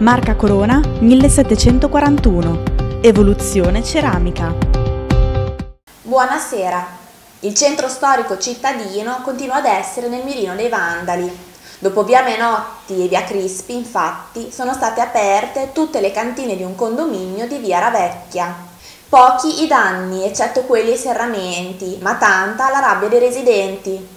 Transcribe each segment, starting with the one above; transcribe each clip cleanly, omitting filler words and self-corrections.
Marca Corona 1741. Evoluzione ceramica. Buonasera. Il centro storico cittadino continua ad essere nel mirino dei vandali. Dopo via Menotti e via Crispi, infatti, sono state aperte tutte le cantine di un condominio di via Ravecchia. Pochi i danni, eccetto quelli ai serramenti, ma tanta la rabbia dei residenti.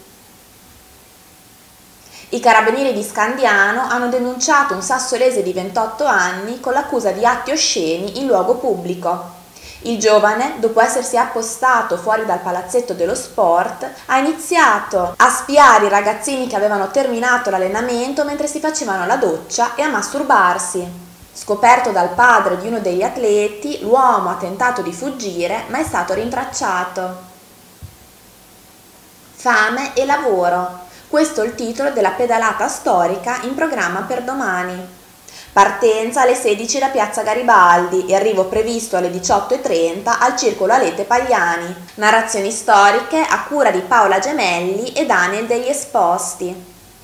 I carabinieri di Scandiano hanno denunciato un sassolese di 28 anni con l'accusa di atti osceni in luogo pubblico. Il giovane, dopo essersi appostato fuori dal palazzetto dello sport, ha iniziato a spiare i ragazzini che avevano terminato l'allenamento mentre si facevano la doccia e a masturbarsi. Scoperto dal padre di uno degli atleti, l'uomo ha tentato di fuggire ma è stato rintracciato. Fame e lavoro. Questo è il titolo della pedalata storica in programma per domani. Partenza alle 16 da Piazza Garibaldi e arrivo previsto alle 18:30 al Circolo Alete Pagliani. Narrazioni storiche a cura di Paola Gemelli e Daniel degli Esposti.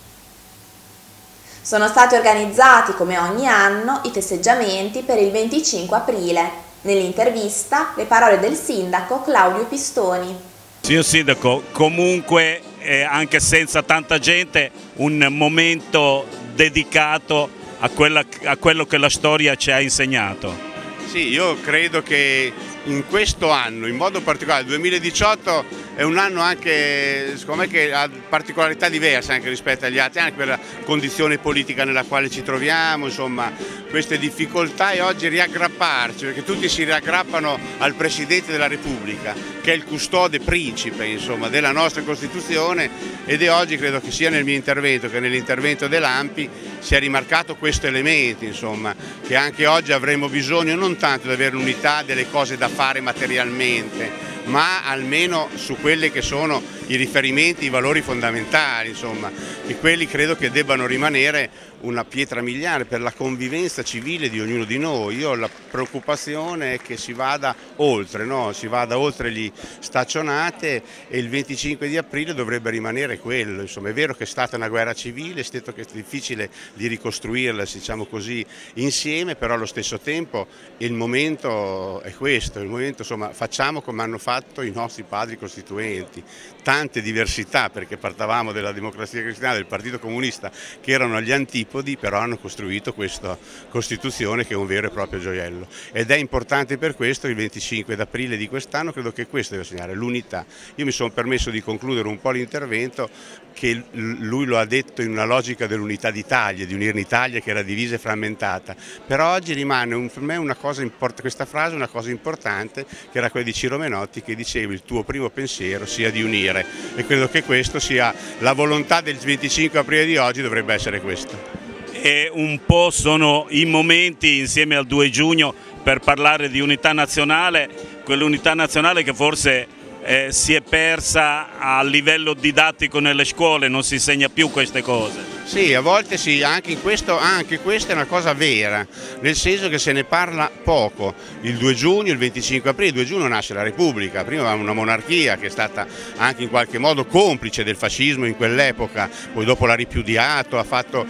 Sono stati organizzati come ogni anno i festeggiamenti per il 25 aprile. Nell'intervista le parole del sindaco Claudio Pistoni. Signor Sindaco, comunque anche senza tanta gente, un momento dedicato a quello che la storia ci ha insegnato. Sì, io credo che in questo anno, in modo particolare, il 2018 è un anno anche, secondo me, che ha particolarità diverse anche rispetto agli altri, anche per la condizione politica nella quale ci troviamo, insomma, queste difficoltà e oggi riaggrapparci, perché tutti si riaggrappano al Presidente della Repubblica, che è il custode principe, insomma, della nostra Costituzione, ed è oggi, credo che sia nel mio intervento che nell'intervento dell'ANPI, si è rimarcato questo elemento, insomma, che anche oggi avremo bisogno non tanto di avere l'unità delle cose da fare materialmente, ma almeno su quelli che sono i riferimenti, i valori fondamentali, insomma, e quelli credo che debbano rimanere una pietra miliare per la convivenza civile di ognuno di noi. Io ho la preoccupazione è che si vada oltre, no? Si vada oltre gli staccionate, e il 25 di aprile dovrebbe rimanere quello. Insomma, è vero che è stata una guerra civile, è stato che è difficile di ricostruirla, diciamo così, insieme, però allo stesso tempo il momento è questo, il momento, insomma, facciamo come hanno fatto i nostri padri costituenti, tante diversità, perché parlavamo della Democrazia Cristiana, del Partito Comunista, che erano agli antipodi, però hanno costruito questa Costituzione che è un vero e proprio gioiello, ed è importante per questo il 25 d'aprile di quest'anno. Credo che questo deve segnare l'unità. Io mi sono permesso di concludere un po' l'intervento che lui lo ha detto in una logica dell'unità d'Italia, di unire l'Italia che era divisa e frammentata, però oggi rimane per me una cosa importante, questa frase, una cosa importante, che era quella di Ciro Menotti, che diceva: il tuo primo pensiero sia di unire, e credo che questo sia la volontà del 25 aprile di oggi, dovrebbe essere questo. E un po' sono i momenti insieme al 2 giugno per parlare di unità nazionale, quell'unità nazionale che forse si è persa a livello didattico nelle scuole, non si insegna più queste cose. Sì, a volte sì, anche questa è una cosa vera, nel senso che se ne parla poco. Il 2 giugno, il 25 aprile, il 2 giugno nasce la Repubblica, prima avevamo una monarchia che è stata anche in qualche modo complice del fascismo in quell'epoca, poi dopo l'ha ripudiato, ha fatto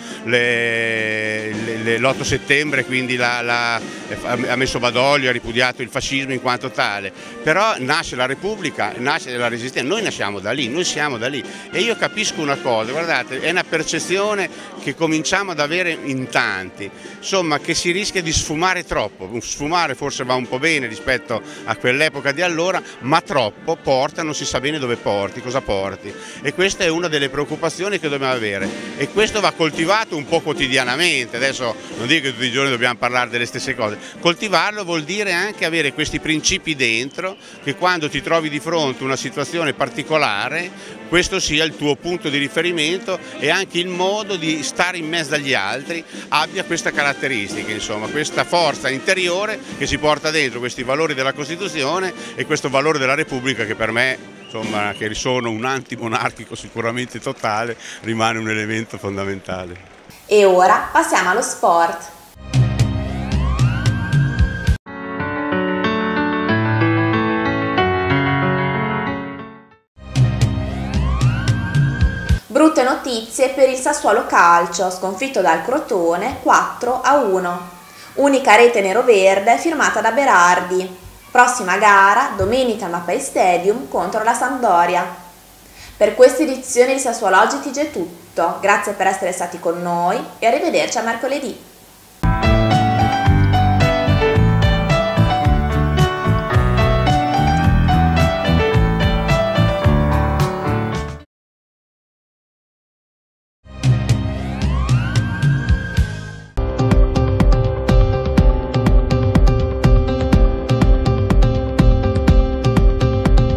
l'8 settembre, quindi ha messo Badoglio, ha ripudiato il fascismo in quanto tale, però nasce la Repubblica, nasce la Resistenza, noi nasciamo da lì, noi siamo da lì, e io capisco una cosa, guardate, è una percezione che cominciamo ad avere in tanti, insomma, che si rischia di sfumare troppo. Sfumare forse va un po' bene rispetto a quell'epoca di allora, ma troppo porta, non si sa bene dove porti, cosa porti, e questa è una delle preoccupazioni che dobbiamo avere, e questo va coltivato un po' quotidianamente. Adesso non dico che tutti i giorni dobbiamo parlare delle stesse cose, coltivarlo vuol dire anche avere questi principi dentro, che quando ti trovi di fronte a una situazione particolare questo sia il tuo punto di riferimento, e anche il modo di stare in mezzo agli altri abbia questa caratteristica, insomma, questa forza interiore che si porta dentro questi valori della Costituzione e questo valore della Repubblica, che per me, insomma, che sono un antimonarchico sicuramente totale, rimane un elemento fondamentale. E ora passiamo allo sport. Brutte notizie per il Sassuolo Calcio, sconfitto dal Crotone 4-1. Unica rete nero-verde firmata da Berardi. Prossima gara domenica al Mapei Stadium contro la Sampdoria. Per questa edizione di Sassuolo Oggi TG è tutto. Grazie per essere stati con noi e arrivederci a mercoledì.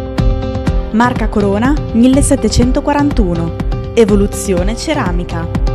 Marca Corona 1741. Evoluzione ceramica.